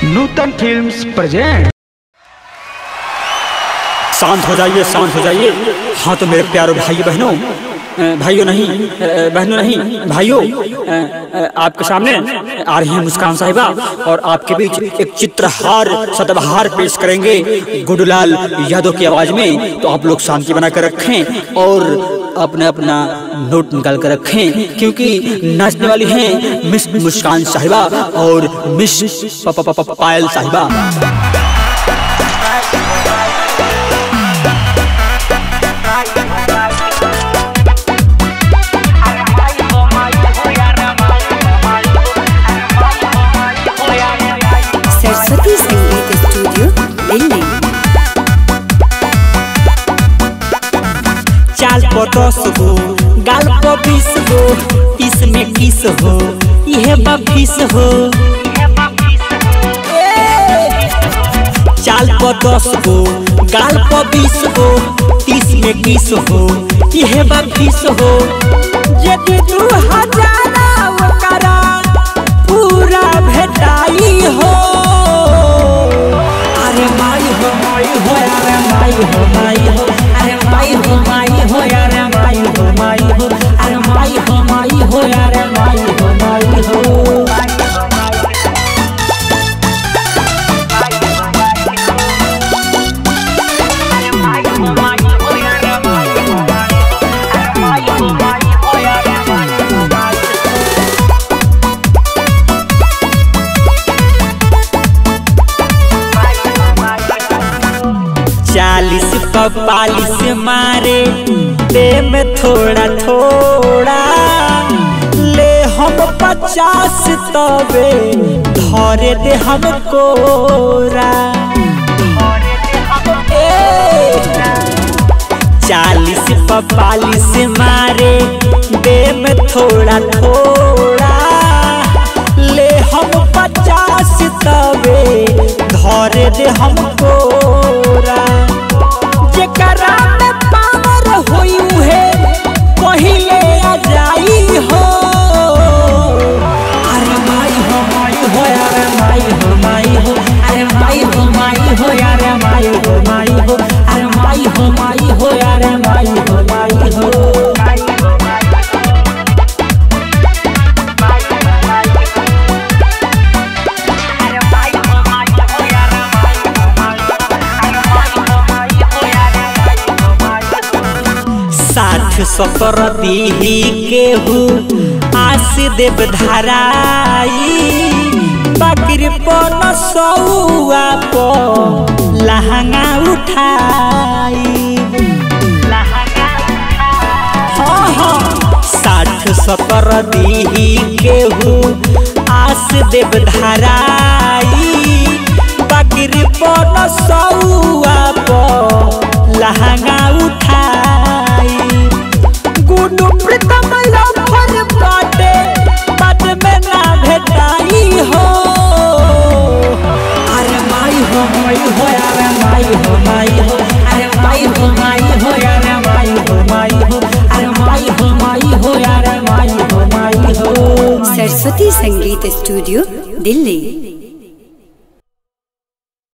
नूतन films present. शांत हो जाइए, शांत हो जाइए। हाँ तो मेरे प्यारे भाई बहनों, भाइयों नहीं, बहनों नहीं, भाइयों, आपके सामने आ रही हैं मुस्कान साहिबा और आपके बीच एक चित्रहार सदबहार पेश करेंगे गुडलाल यादव की आवाज में। तो आप लोग शांति बना कर रखें और अपना अपना नोट निकाल कर रखें, क्योंकि नाचने वाली हैं मिस मुस्कान साहिबा और मिस पायल साहिबा। सरस्वती संगीत स्टूडियो दिल्ली। चाल को 10 गो, गाल को 20 गो, इसमें किस हो यह बफिस हो। चाल को 10 गो, गाल को 20 गो, इसमें किस हो यह बफिस हो। यदि 2000 करा पूरा भेटाई हो। अरे माई हो, माई हो, अरे माई हो, माई हो, अरे माई हो, माई हो, अरे माई हो, माई हो, अरे माई हो, माई हो, अरे माई हो, माई हो। चालीस पालिस मारे दे में थोड़ा थोड़ा, ले हम 50 तबे धरे दे हम कोरा। 40 पालिस मारे दे में थोड़ा थोड़ा, ले हम 50 तबे धरे दे हम कोरा। जेकरा में पावर होई है पहिले आ जाई हो। अरे माई हो, माई हो, अरे माई हो, माई हो, अरे माई हो, माई हो, अरे माई हो, माई हो, अरे माई हो, माई हो, अरे माई हो, माई हो। साठ 70 दीही केहू आस देव धराई, बकरी पन सौआ पो लहंगा उठाई। हाँ हाँ 60 70 दीही केहू आस देव धराई, बकरी पन सौआ पो लहंगा उठाई। गुडू प्रीतम लफर बाटे बाद में ना भेटाई हो। अरे माई हो, माई हो, अरे माई हो, माई हो, अरे माई हो, माई हो, अरे माई हो, माई हो, अरे माई हो, माई हो, अरे माई हो, माई हो। सरस्वती संगीत स्टूडियो दिल्ली।